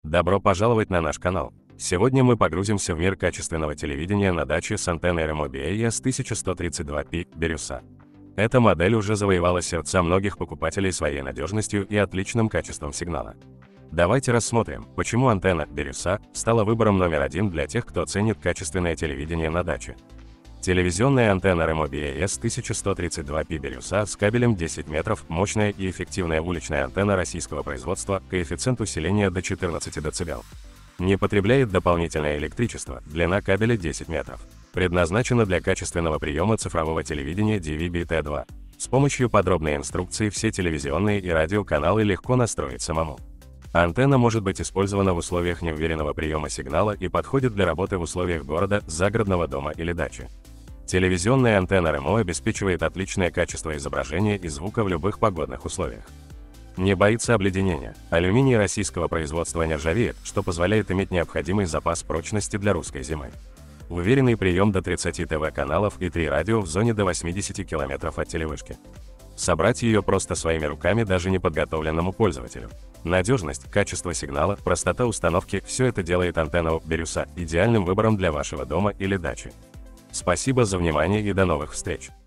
Добро пожаловать на наш канал. Сегодня мы погрузимся в мир качественного телевидения на даче с антенной Remo BAS-1132P Бирюса. Эта модель уже завоевала сердца многих покупателей своей надежностью и отличным качеством сигнала. Давайте рассмотрим, почему антенна Бирюса стала выбором номер один для тех, кто ценит качественное телевидение на даче. Телевизионная антенна Remo BAS-1132P Бирюса с кабелем 10 метров, мощная и эффективная уличная антенна российского производства, коэффициент усиления до 14 дБ. Не потребляет дополнительное электричество, длина кабеля 10 метров. Предназначена для качественного приема цифрового телевидения DVB-T2. С помощью подробной инструкции все телевизионные и радиоканалы легко настроить самому. Антенна может быть использована в условиях неуверенного приема сигнала и подходит для работы в условиях города, загородного дома или дачи. Телевизионная антенна Remo обеспечивает отличное качество изображения и звука в любых погодных условиях. Не боится обледенения. Алюминий российского производства не ржавеет, что позволяет иметь необходимый запас прочности для русской зимы. Уверенный прием до 30 ТВ-каналов и 3 радио в зоне до 80 км от телевышки. Собрать ее просто своими руками даже неподготовленному пользователю. Надежность, качество сигнала, простота установки – все это делает антенну Бирюса идеальным выбором для вашего дома или дачи. Спасибо за внимание и до новых встреч!